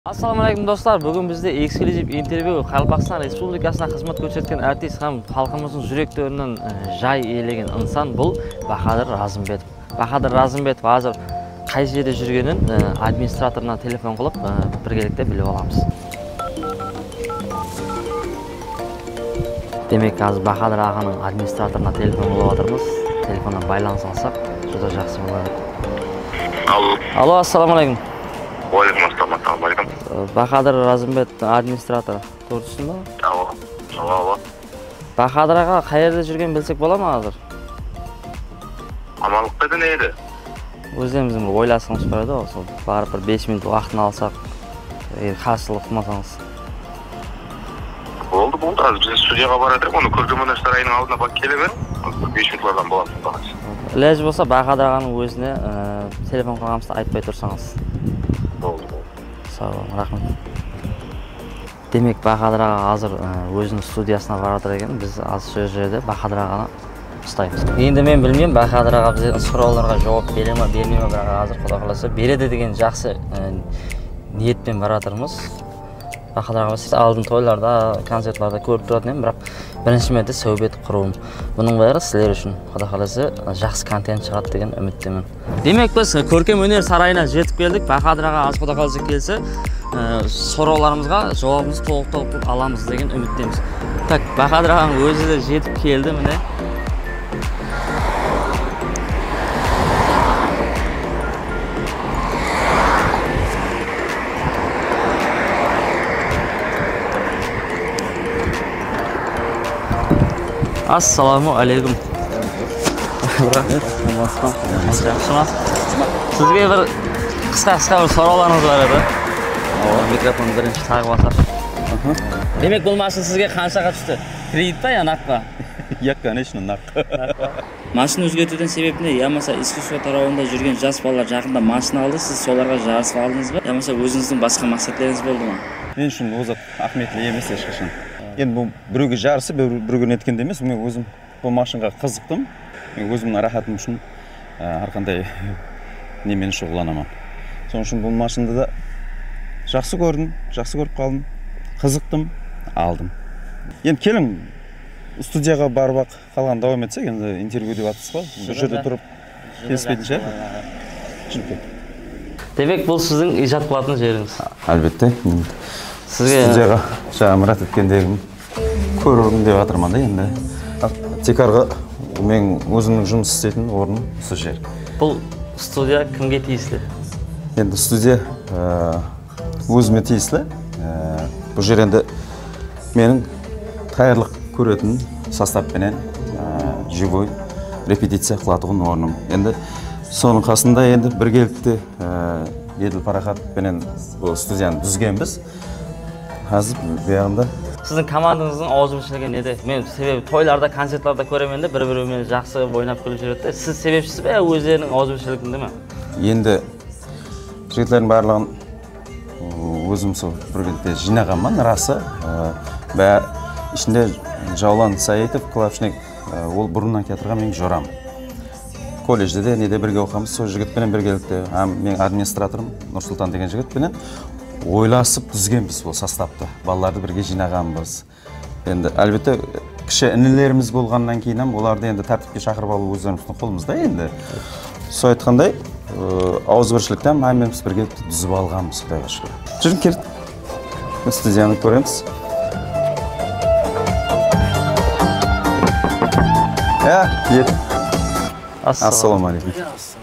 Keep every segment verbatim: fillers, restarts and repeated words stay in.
Assalomu alaykum do'stlar. Bugun bizda eksklyuziv intervyu Qoraqalpog'iston Respublikasida xizmat ko'rsatgan artist ham xalqimizning yurakdoridan joy egallagan inson bu Bahodir Razimbetov. Bahodir Razimbetov hozir qaysi yerda yurganini administratordan telefon qilib birgalikda bilib olamiz. Demak, hozir Bahodir og'aning administratordan telefon qilib o'tirmiz. Telefondan байланыс olsak, juda yaxshi bo'ladi. Allo. Allo, assalomu alaykum. Aleyküm assalam, assalamu alaykum. Bahodir Razimbetov administrator. To'g'risizmi? Allo. Allo, allo. Bahodir aka qayerda yurgan bilsak bo'ladimi hozir? Amallikda ne edi? O'zimizni bir o'ylasamiz qo'yadi, o'sha baribir besh minut vaqtni olsak, qarshilik qilmasangiz. Bo'ldi, bo'ldi. Hozir biz studiyaga boradik, uni ko'rgazma sarayning oldina borib kelaver. besh minutlardan bo'ladi. Iloji bo'lsa Bahodir akaning o'zini telefon qilganimizda aytmay tursangiz. Bo'ldi. Sog' bo'ling, rahmat. Demak, Bahodir aka hozir o'zining studiyasiga boradir ekan. Biz hozir shu yerda Bahodir akani istaymiz. Endi men bilmayman, Bahodir aka bizga so'rovlarga javob berami, bermaymi, biroq hozir Xudo xolasa beradi degan yaxshi niyat bilan boradirmiz. Bahodir aka siz oldin to'ylarda, konsertlarda ko'rib turdim, biroq birinchi marta suhbat qurum. Buning bari sizlar uchun Xudo xolasa yaxshi kontent chiqadi degan umiddaman. Demak, biz ko'rkam өнер sarayina yetib keldik. Bahodir aka hozir Xudo xolasa kelsa, so'rovlarimizga javobimizni to'liq-to'liq olamiz degan umiddamiz. Tak, Bahodir aka o'zi de yetib keldi mana. Assalomu alaykum. Sizga bir qisqa-qisqa bir so'rovlarimiz bor edi. Mikrofonni birinchi tagib olsak. Demak, bo'lmasin sizga qanchaga tushdi? Kreditda yo naqdga? Yo'q, конечно, naq. Mashina o'zgartirgan sababni, yamasa iskusva tarafida yurgan yosh bolalar yaqinda mashina oldi, siz so'larga jarishib oldingizmi? Yamasa o'zingizning boshqa maqsadlaringiz bo'ldimi? Men shuni o'zi ahmetli emas hech qachon. Endi bu birovga jarisi, birovga netganda emas, men o'zim bu mashinaga qiziqdim. Men o'zimning rahatim uchun har qanday nemen shug'ullanaman. So'ng uchun bu mashinada yaxshi ko'rdim, yaxshi ko'rib qoldim, qiziqdim, oldim. Endi keling studiyaga borib qolgan davom etsak, endi intervyu deb atasizmi? Bu yerda turib kespeydincha. Demak, bu sizning ijod qiladigan yeringiz. Albatta. Sizga studiyaga chaqirib etkendegim ko'rdim deb atarman-da endi. Tekarga men o'zimning жұмыс істейтін орным shu yer. Bu studiya kimga tegishli? Endi studiya o'zimga tegishli. Bu yer endi mening tayyorlik ko'radigan sostav bilan живой repetitsiya qiladigan o'rnim. Endi so'ning qasında endi birgalikda Еділ Парахат bilan bu studiyani tuzganmiz. Hozir bu yerda sizning komandangizning ozimchiligi neda? Men sebebi to'ylarda, konsertlarda ko'raman-da, bir-birini yaxshi o'ynab kulib yuradi. Siz sebepchisi va o'zlarining ozimchiligimi? Endi jigitlarning barlig'ini o'zim shu birgalikda jinaganman, rasa. Va ishinde Javlon Saitov, Klapshnik, ol burundan keltirgan men jo'ram. Kollejda da neda birga o'qamiz, shu jigit bilan birgalikda ham men administratorim Nursulton degan jigit bilan o'ylasib tuzganmiz bu sostavda. Bolalarni birga jinaganmiz. Endi albatta kishi inilarimiz bo'lgandan keyin ham ularni endi tartibga chaqirib olib o'zlarimizning qo'limizda endi. Siz aytganday, og'izbirchilikdan hammamiz birga tuzib olganmiz, Xudoga shukr. Jurim kerak. Studiyani ko'ramiz. Ya, yet. Assalomu alaykum.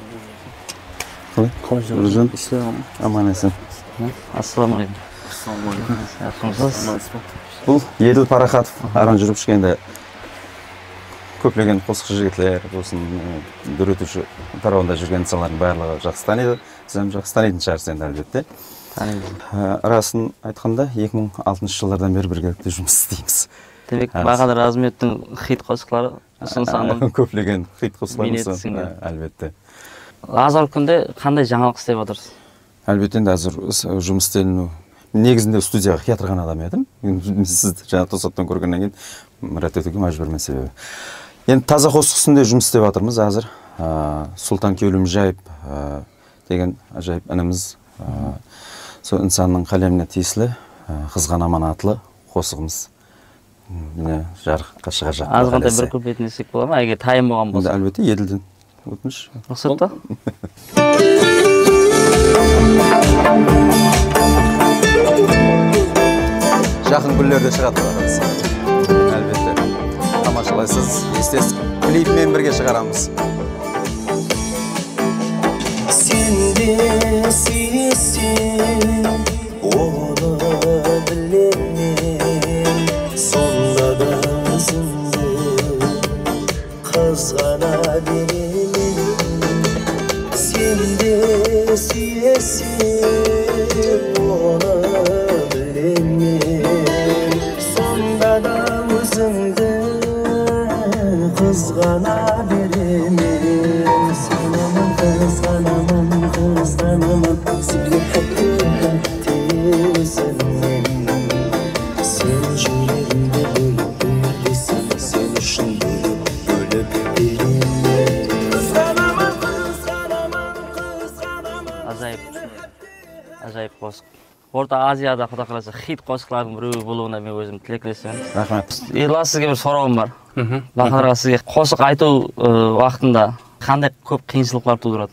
Qo'ying. Ishlar aman esin. Assalomu alaykum. Assalomu alaykum. Yaxshimisiz? Bu Еділ Парахатов aranjör pishganda ko'plagan qo'shiqchi yigitlar bo'lsin, duretuvchi tarovanda yurgan insonlarning barlig'i yaxshi taniydi. Siz ham yaxshi taniydigan chiqarsiz endi albatta. Taniyman. Rasin aytganda ikki ming oltinchi yillardan beri birgalikda жұмыс istaymiz. Demak, Bahodir Razimbetning hit qo'shiqlari So'ng ko'plagan hit qo'shiqlar albatta. Hozirgi kunda qanday жаңалық istay o'tirsiz? Albatta endi hozir жұмыс istayman. Negizinde studiyaga keltirgan odam edim. Siz жаңа to'satdan ko'rgandan keyin murat etishga majburman sebebi. Endi toza qo'shiq ustida жұмыс istab o'tirmiz hozir. Sulton Ko'lim Jayib degan ajoyib inamiz сол инсанның қалеміне тиесілі қызған аман атлы қосығымыз міне жарыққа шыға жатыр. Азғантай бір куплетін естсек бола ма, егер тайым болған болса? Әлбетте, Еділден өтініш. Рұқсат та? Жақын күндерде шығады бағамыз. Әлбетте. Тамашалайсыз, естесіз клипмен бірге шығарамыз. Сен де сүйесің, оны білемін, сонда да өзіңді қызғана беремін. Сен де сүйесің, оны білемін, сонда да өзіңді қызғана беремін. Санамын, қызғанамын, қызғанамын, сені хәтті хәтті өзіңнен. Сен жүрегімді бөліп бөлесің, сен үшін бөліп бөліп беремін. Қызғанамын, қызғанамын, қызғанамын. Ажайып, ажайып қосық. Орта Азияда Құда қаласа хит қосықлардың біреуі болуына мен өзім тілектесемін. Рахмет. Ерлан, сізге бір сұрауым бар. Бақадырға сізге қосық айту уақытында қандай көп қиыншылықтар тудырады?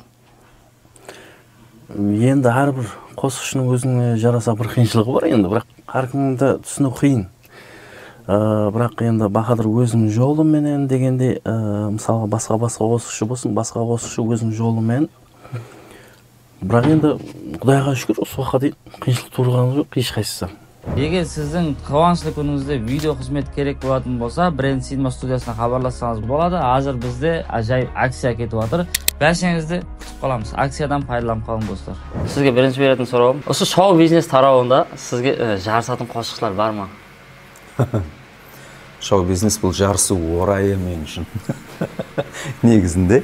Енді әрбір қосықшының өзіне жараса бір қиыншылығы бар енді, бірақ әркімді түсіну қиын. Бірақ енді Бақадыр өзінің жолыменен дегенде, мысалға басқа-басқа қосықшы болсын, басқа қосықшы өзінің жолымен. Бірақ енді Құдайға шүкір, осы уақытқа дейін қиыншылық туырған жоқ, ешқайсысы. Егер сіздің қуанышты күніңізде видео қызмет керек болатын болса, Бренд Cinema студиясына хабарлассаңыз болады. Азыр бізде ажайып акция кетіп жатыр. Бәсеңізді күтіп қаламыз. Акциядан пайдаланып қалың достар. Сізге бірінші беретін сұрауым, осы шоу бизнес тарауында сізге жарысатын қосықшылар бар ма? Шоу бизнес бұл жарысы орайы мен үшін. Негізінде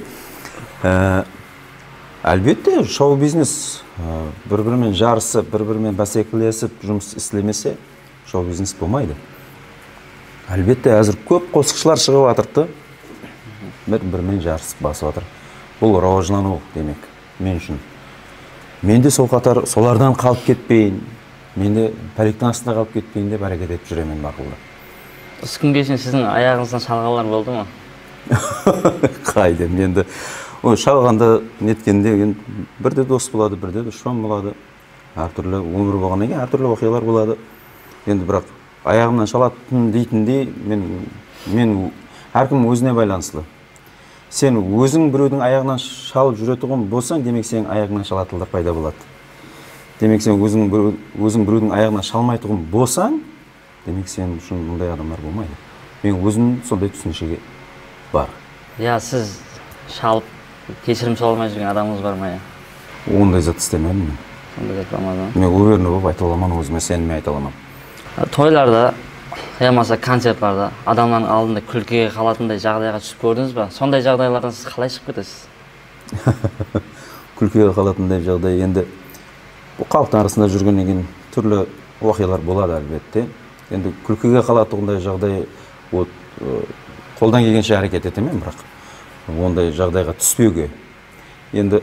әлбетте шоу бизнес бір-бірімен жарысы, бір-бірімен бәсекелесіп жұмыс істемесе, шоу бизнес болмайды. Әлбетте әзір көп қосықшылар шығып жатырды, бір-бірімен жарысып басып жатыр. Бұл рауажлану демек мен үшін. Мен де сол қатар солардан қалып кетпейін, мен де пәлектің астында қалып кетпейін деп әрекет етіп жүремін бақылды. Осы күнге шейін сіздің аяғыңыздан шалғалар болды ма? Қайда, енді шалғанда неткенде бірде дос болады, бірде дұшпан болады. Әртүрлі өмір болғаннан кейін әртүрлі оқиғалар болады. Енді бірақ аяғымнан шалатын дейтіндей мен әркім өзіне байланысты. Сен өзің біреудің аяғынан шалып жүретұғын болсаң, демек сенің аяғыңнан шалатылдар пайда болады. Демек сен өзің біреудің аяғынан шалмайтұғын болсаң, демек сен үшін мұндай адамдар болмайды. Мен өзім сондай түсіншеге бар. Я, сіз шалып кешірім сұрамай жүрген адамыңыз бар ма? Ондай зат істемедім мен. Ондай зат бар ма? Мен уверенный болып айта аламын, өзіме сеніммен айта аламын. Тойларда, ямаса концертларда адамның алдында күлкіге қалатындай жағдайға түсіп көрдіңіз ба? Сондай жағдайлардан сіз қалай шығып кетесіз? Күлкіге қалатындай жағдай енді халықтың арасында жүргеннен кейін түрлі оқиғалар болады әлбетте. Енді күлкіге қалатындай жағдай қолдан келгенше әрекет етемін, бірақ ондай жағдайға түспеуге. Енді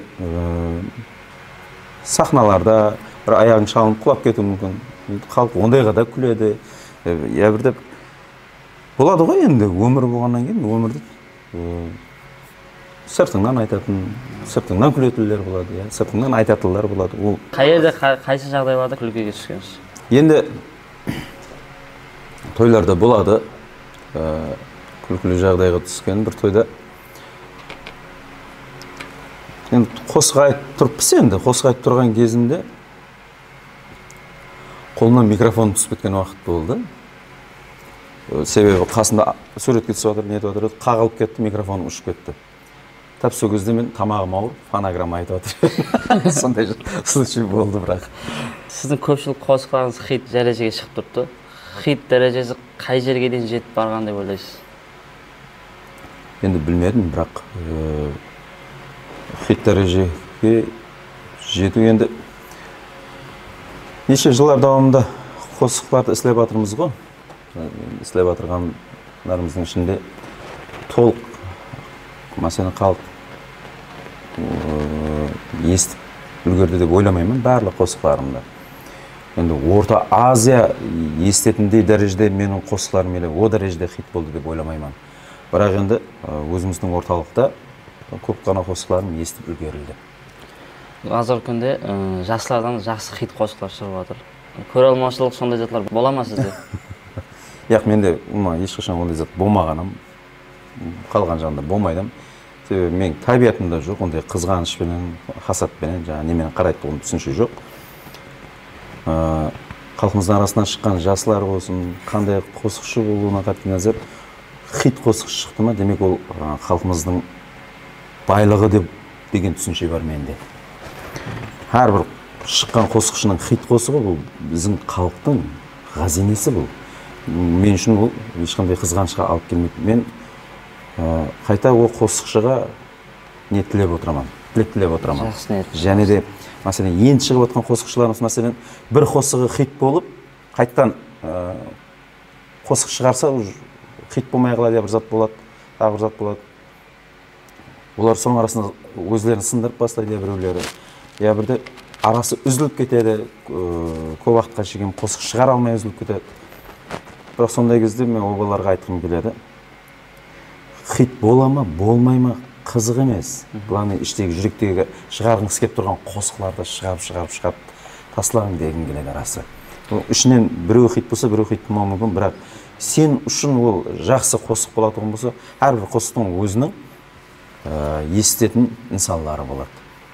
сахналарда бір аяғың шалынып құлап кетуі мүмкін. Халық ондайға да күледі. Я бірде болады ғой енді өмір болғаннан кейін өмірді сыртыңнан айтатын, сыртыңнан күлетілер болады, сыртыңнан айтатылар болады. Қай жерде қайсы жағдайларда күлкіге түскенсіз? Енді тойларда болады, күлкілі жағдайға түскен бір тойда. Енді қосық айтып тұрыппыз енді, қосық айтып тұрған кезімде қолымнан микрофон түсіп кеткен уақыт болды. Себебі қасында суретке түсіп жатыр, нетіп жатыр, қағылып кетті, микрофоным ұшып кетті. Тап сол кезде мен тамағым ауырып, фонограмма айтып жатыр. Сондай случай болды бірақ. Сіздің көпшілік қосықларыңыз хит дәрежеге шығып тұрды. Хит дәрежесі қай жерге дейін жетіп барған деп ойлайсыз? Енді білмедім, бірақ хит дәрежеге жету енді неше жылдар давамында қосықларды істеп жатырмыз ғой. Істеп жатырғандарымыздың ішінде толық мәселен халық естіп үлгерді деп ойламаймын барлық қосықларымда. енді Орта Азия естетіндей дәрежеде менің қосықларым еле о дәрежеде хит болды деп ойламаймын. Бірақ енді өзіміздің орталықта көп қана қосықларым естіп үлгерілді. Қазіргі күнде жастардан жақсы хит қосықлар шығып жатыр. Көре алмаушылық сондай затлар бола ма сізде? Яқ, менде ешқашан ондай зат болмағаным, қалған жағында болмайдым. Мен табиғатымда жоқ, ондай қызғанышпенен, хасатпенен, жаңа немен қарайды болған түсінше жоқ. Халқымыздың арасынан шыққан жасылар болсын, қандай қосықшы болуына қатты назар, хит қосықшы шықты ма, демек ол халқымыздың байлығы деп деген түсінше бар менде. Әрбір шыққан қосықшының хит қосығы бұл біздің халықтың ғазинесі бұл. Мен үшін бұл ешқандай қызғанышқа алып келмейді. Мен қайта ол қосықшыға не тілеп отырамын, тілек тілеп отырамын. Жақсы ниет. Және де, мәселен, енді шығып отқан қосықшыларымыз, мәселен, бір қосығы хит болып, қайттан қосық шығарса, хит болмай қалады, бір зат болады, тағы бір зат болады. Олар соң арасында өздерін сындырып бастайды, біреулері. Я бірде арасы үзіліп кетеді, көп уақытқа шейін қосық шығара алмай үзіліп кетеді. Бірақ сондай кезде мен обаларға айтқым келеді. Хит бола ма, болмай ма, қызық емес. Главное, іштегі жүректегі шығарғыңыз келіп тұрған қосықларды шығарып, шығарып, шығарып тастағым дегім келеді арасы. Ішінен біреу хит болса, біреу хит болмауы мүмкін, бірақ сен үшін ол жақсы қосық болатұғын болса, әрбір қосықтың өзінің естетін инсанлары болады.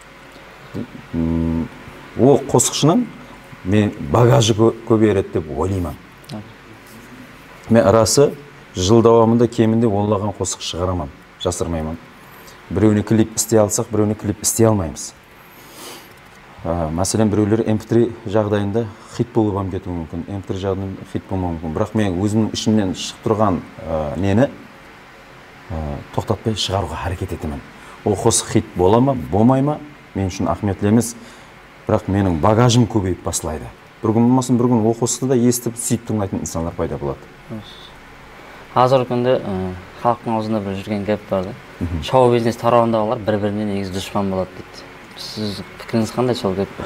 Ол қосықшының мен багажы көбейереді деп ойлаймын. Мен арасы жыл давамында кемінде онлаған қосық шығарамын, жасырмаймын. Біреуіне клип істей алсақ, біреуіне клип істей алмаймыз. Мәселен, біреулер эм пэ три жағдайында хит болып ам кетуі мүмкін, эм пэ три жағдайында хит болмауы мүмкін. Бірақ мен өзімнің ішімнен шығып тұрған нені тоқтатпай шығаруға әрекет етемін. Ол қосық хит бола ма, болмай ма, мен үшін ахметлі емес, бірақ менің багажым көбейіп басылайды. Бір күн болмасын, бір күн ол қосықты да естіп, сүйіп тыңдайтын инсандар пайда болады. Қазіргі күнде халықтың аузында бір жүрген кеп бар да. Шоу бизнес тарауындағылар бір-біріне негізі дұшпан болады дейді. Сіз пікіріңіз қандай сол кеп?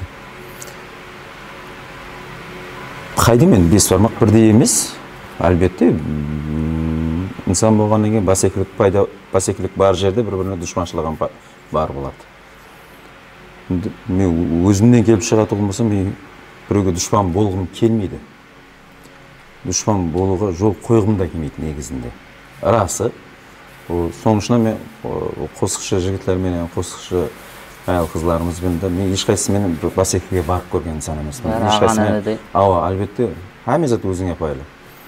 Қайды мен бес бармақ бірдей емес. Әлбетте, инсан болғаннан кейін бәсекелік пайда, бәсекелік бар жерде бір-біріне дұшпаншылығын бар болады. Мен өзімнен келіп шығатұғым болсам, мен біреуге дұшпан болғым келмейді. Дұшпан болуға жол қойғым да келмейді негізінде. Расы, соңышына мен қосықшы жігітлермен, қосықшы әйел қызларымызбен де мен ешқайсымен бәсекеге барып көрген инсан емеспін. Ауа, әлбетте, әмезат өзіңе пайлы.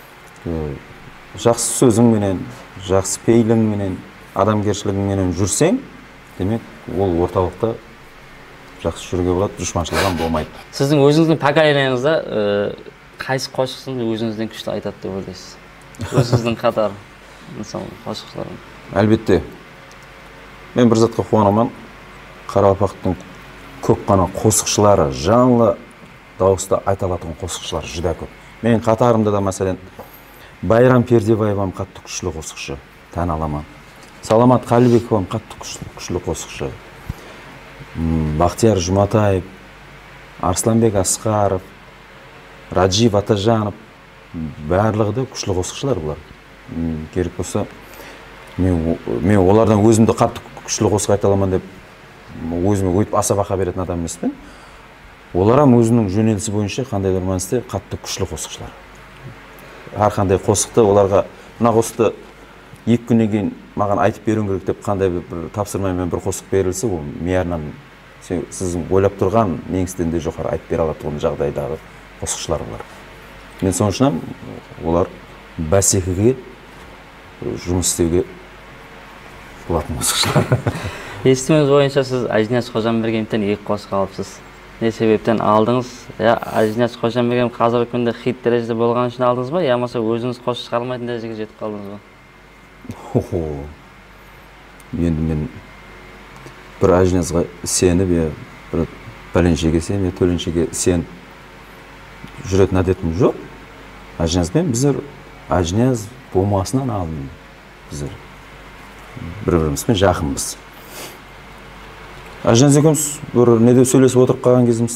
Жақсы сөзіңменен, жақсы пейліңменен, адамгершілігіңменен жүрсең, демек ол орталықта жақсы жүруге болады, дұшпаншылығын болмайды. Сіздің өзіңіздің поколенияңызда қайсы қосықсын өзіңізден күшті айтады деп ойлайсыз? Өзіңіздің қатар қосықшыларын. Әлбетте, мен бір затқа қуанамын, Қарақалпақтың көп қана қосықшылары, жанлы дауыста айталатын қосықшылар жүда көп. Мен қатарымда да, мәселен, Байрам Пердебаевам қатты күшлі қосықшы, тән аламан. Саламат Қалибековам қатты күшлі қосықшы. Бақтияр Жұматаев, Арсланбек Асқаров, Раджив Атажанов, барлығы да күшлі қосықшылар бұлар. Керек болса, мен олардан өзімді қатты күшлі қосық айта аламан деп өзіме өйтіп аса бақа беретін адам емеспін. Оларам өзінің жөнелісі бойынша қандай бір мәністе қатты күшлі қосықшылар. Әрқандай қосықты оларға мына қосықты екі күннен кейін маған айтып беруің керек деп қандай бір тапсырмамен бір қосық берілсе, ол миярынан сіздің ойлап тұрған неңістен де жоғары айтып бере алатын жағдайдағы қосықшылар олар. Мен соның үшін олар бәсекеге жұмыс істеуге болатын қосықшылар. Естіміңіз бойынша сіз Ажинияз Қожамбергеновтен екі қосық алыпсыз. Не себептен алдыңыз? Я Ажинияз Қожамбергенов қазіргі күнде хит дәрежеде болған үшін алдыңыз ба? Я болмаса өзіңіз қосық шығармайтын дәрежеге жетіп қалдыңыз ба? Хо-хо. Енді мен бір Ажинязға сеніп, бір пәленшеге сеніп, төленшеге сеніп жүретін әдетім жоқ. Ажинязбен біздер Ажинияз болмасынан алдым. Біздер бір-бірімізбен жақынбыз. Ажинияз екеуміз бір неде сөйлесіп отырып қалған кезімізде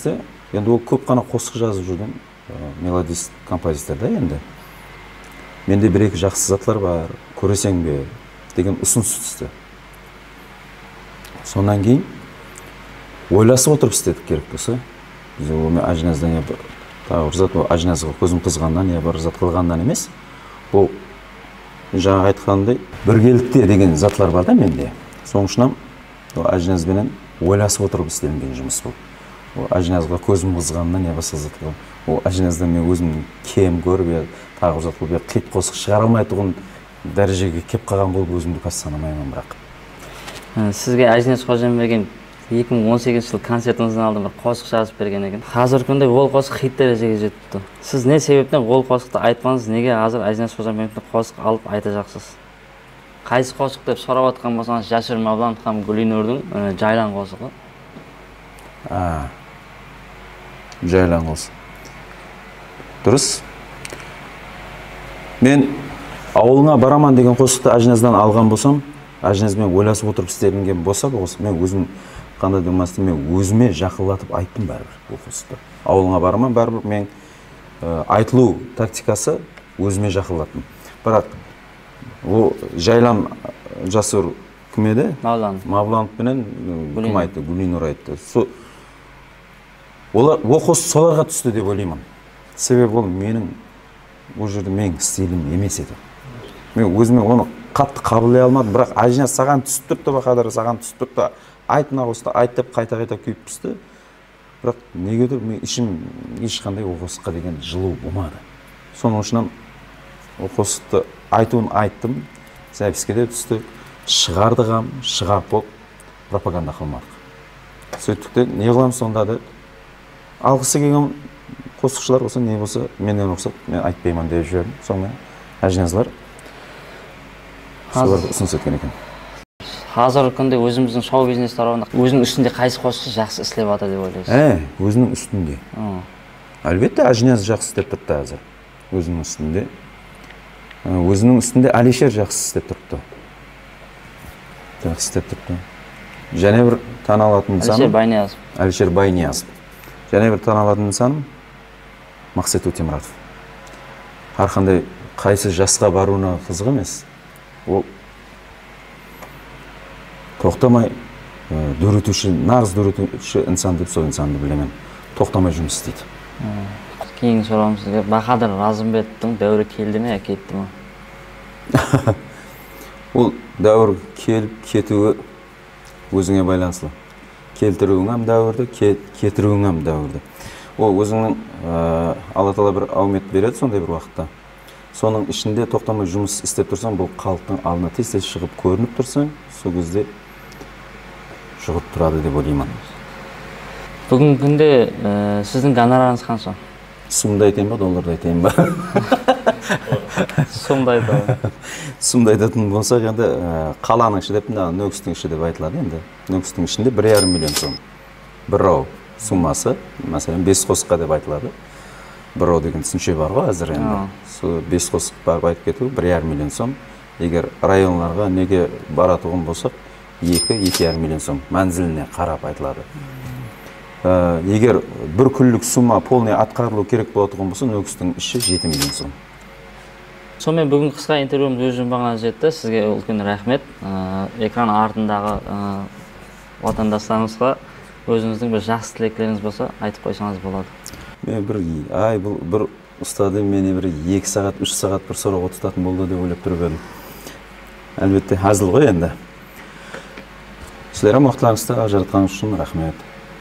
Енді ол көп қана қосық жазып жүрген мелодист композитор да енді. Менде бір екі жақсы затлар бар, көресең бе деген ұсыныс түсті. Сонан кейін ойласып отырып істедік керек болса. Біз ол ажиназдан не бір тағы бір зат, ол ажиназға көзім қызғаннан не бір зат қылғаннан емес. Ол жаңа айтқандай біргелікте деген затлар бар да менде. Соның үшін ол ажиназбенен ойласып отырып істелінген жұмыс бұл. Ол ажиназға көзім қызғаннан не басқа зат қылған. Ол ажиназдан мен өзім кем көріп, тағы зат қылып, қит қосық шығара алмай тұрған дәрежеге кеп қалған болып өзімді қазір санамаймын бірақ. Сізге Ажиназ Қожамберген екі мың он сегізінші жыл концертіңіздің алдын бір қосық жазып берген екен. Қазіргі күнде ол қосық хит дәрежеге жетіпті. Сіз не себептен ол қосықты айтпаңыз, неге қазір Ажиназ Қожамбергенден қосық алып айта жақсыз? Қайсы қосық деп сұрап отқан болсаңыз, Жасир Мавланов һәм Гүлинұрдың Жайлан қосығы. А. Жайлан қосық. Дұрыс. Мен ауылыңа бараман деген қосықты Ажиназдан алған болсам, Ажиназбен ойласып отырып істелінген болса, мен өзім қандай демасты, мен өзіме жақылатып айттым бәрібір бұл қосықты. Ауылыңа бараман бәрібір мен айтылу тактикасы өзіме жақылаттым. Бірақ ол Жайлан Жасыр кім еді? Мавланов. Мавланов менен кім айтты? Гүлинұр айтты. Ол қос соларға түсті деп ойлаймын. Себебі ол менің бұл жерде менің стилім емес еді. Мен өзіме оны қатты қабылдай алмадым, бірақ Ажиназ саған түсіп тұрды, Бахадыр саған түсіп тұрды, айт мына қосықты айт деп қайта-қайта күйіп түсті. Бірақ негедір мен ішім ешқандай ол қосыққа деген жылу болмады. Соның үшін ол қосықты айтуын айттым, записке де түсті, шығардығам, шығарып болып пропаганда қылмадық. Сөйттікте не қыламыз сонда да алғысы келген қосықшылар болса, не болса, менен рұқсат, мен айтпаймын деп жүрдім. Сонымен Ажиназлар соларды ұсыныс еткен екен. Қазіргі күнде өзіміздің шоу бизнес тарауында өзінің үстінде қайсы қосық жақсы істеп жатыр деп ойлайсыз? Ә, өзінің үстінде. Әлбетте Ажиназ жақсы істеп тұрды қазір. Өзінің үстінде. Өзінің үстінде Алишер жақсы істеп тұрды. Жақсы істеп тұрды. Және бір танылатын нысаным Алишер Байниязов. Алишер Байниязов. Және бір танылатын нысаным Мақсат Өтемұратов. Әрқандай қайсы жасқа баруына қызық емес. Ол тоқтамай дөретуші, нағыз дөретуші инсан деп сол инсанды білемін. Тоқтамай жұмыс істейді. Кейін сұрамын сізге, Бахадыр Разымбектің дәуірі келді ме, кетті ме? Ол дәуір келіп кетуі өзіңе байланысты. Келтіруің әм дәуірді, кетіруің әм дәуірді. Ол өзіңнің Алла Тағала бір аумет береді сондай бір уақытта. Соның ішінде тоқтамай жұмыс істеп тұрсаң, бұл халықтың алдына тез-тез шығып көрініп тұрсаң, сол кезде шығып тұрады деп ойлаймын. Бүгінгі күнде сіздің гонорарыңыз қанша? Сумды айтайын ба, долларды айтайын ба? Сумды айтайын. Сумды айтатын болсақ, енді қаланың іші деп, Нөкістің іші деп айтылады енді. Нөкістің ішінде бір жарым миллион сом. Бір рау суммасы, мәселен, бес қосыққа деп айтылады. Бір рау деген түсінше бар ғой әзір енді. Сол бес қосық барып айтып кету, бір жарым миллион сом. Егер районларға неге баратуын болсақ, екі, екі жарым миллион сом мәнзіліне қарап айтылады. Егер бір күнлік сумма полный атқарылу керек болатуын болса, Нөкістің іші жеті миллион сом. Сонымен бүгін қысқа интервьюіміз өз жұмбағына жетті. Сізге үлкен рахмет. Экран артындағы отандастарыңызға өзіңіздің бір жақсы тілектеріңіз болса, айтып қойсаңыз болады. Мен бір ай бұл бір ұстады мені бір екі сағат, үш сағат бір сұрауға тұтатын болды деп ойлап тұрып едім. Әлбетте әзіл ғой енді. Сіздерге мақтыларыңызды жаратқаныңыз үшін рахмет.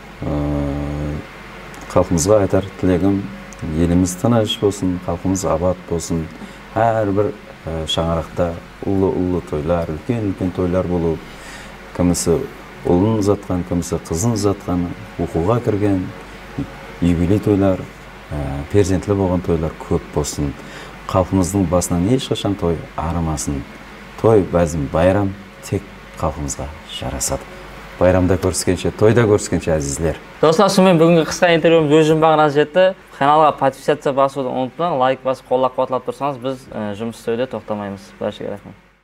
Халқымызға айтар тілегім, еліміз тыныш болсын, халқымыз абат болсын. Әрбір шаңырақта ұлы-ұлы тойлар, үлкен-үлкен тойлар болу. Кімісі ұлын ұзатқан, кімісі қызын ұзатқан, оқуға кірген, юбилей тойлар, перзентлі болған тойлар көп болсын. Халқымыздың басынан ешқашан той арымасын. Той бәзім байрам тек халқымызға жарасады. Байрамда көріскенше, тойда көріскенше әзізлер. Достар, сонымен бүгінгі қысқа интервьюіміз өз жұмбағына жетті. Каналға подписаться басуды ұмытпаңыз, лайк басып, қолдап қуатлап тұрсаңыз, біз жұмыс істеуде тоқтамаймыз. Баршаға рахмет.